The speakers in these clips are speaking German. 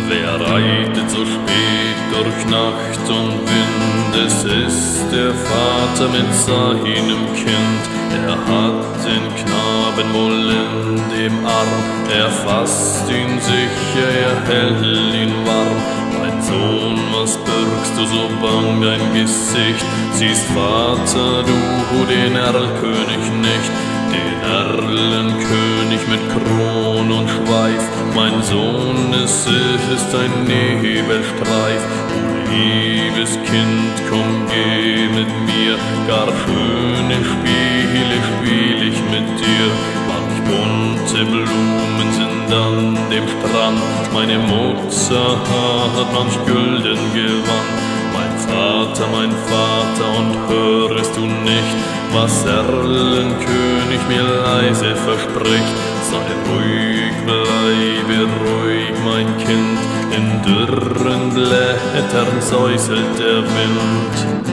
Wer reitet so spät durch Nacht und Wind? Es ist der Vater mit seinem Kind. Er hat den Knaben wohl in dem Arm. Er fasst ihn sicher, er hält ihn warm. Mein Sohn, was birgst du so bang dein Gesicht? Siehst, Vater, du den Erlkönig nicht, den Erlenkönig mit Kron und Schweif. Mein Sohn, es ist ein Nebelstreif. Du liebes Kind, komm, geh mit mir. Gar schöne Spiele spiel ich mit dir. Manch bunte Blumen sind an dem Strand. Meine Mutter hat manch gülden Gewand. Mein Vater, und hörest du nicht, was Erlenkönig mir leise verspricht? Sei ruhig, bleibe ruhig, mein Kind, in dürren Blättern säuselt der Wind.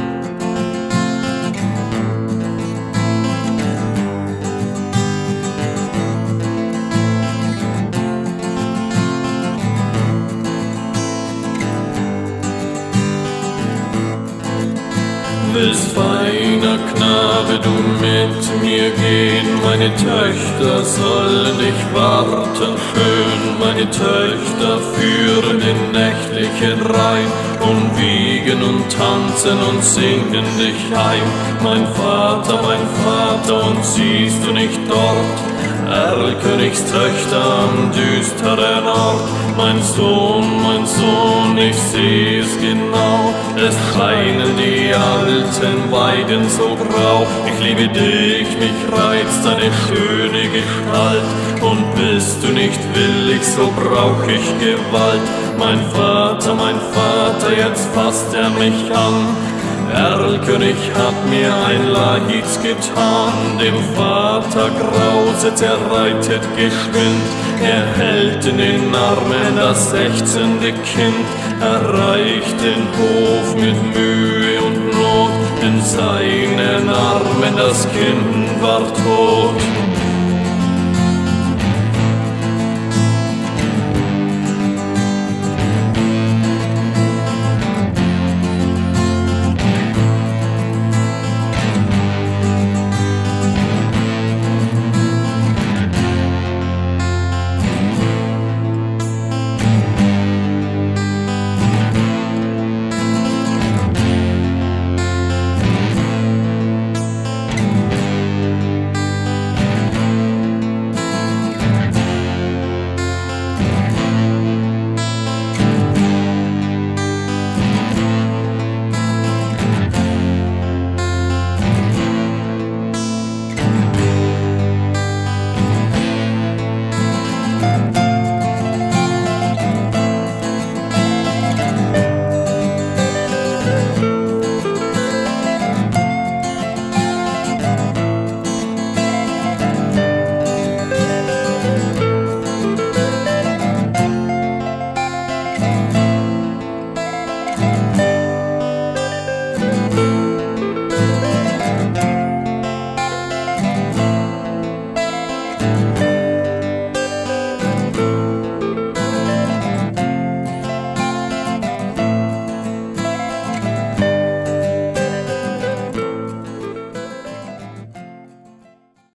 Willst, feiner Knabe, du mit mir gehen? Meine Töchter sollen dich warten schön. Meine Töchter führen den nächtlichen Rhein und wiegen und tanzen und singen dich heim. Mein Vater, und siehst du nicht dort Erlkönigs Töchter am düsteren Ort? Mein Sohn, ich seh es genau. Es scheinen die alten Weiden so grau. Ich liebe dich, mich reizt deine schöne Gestalt. Und bist du nicht willig, so brauch ich Gewalt. Mein Vater, jetzt fasst er mich an. Erlkönig hat mir ein Leid getan. Dem Vater grauset, er reitet geschwind. Er hält in den Armen das ächzende Kind. Erreicht den Hof mit Mühe und Not. In seinen Armen das Kind war tot.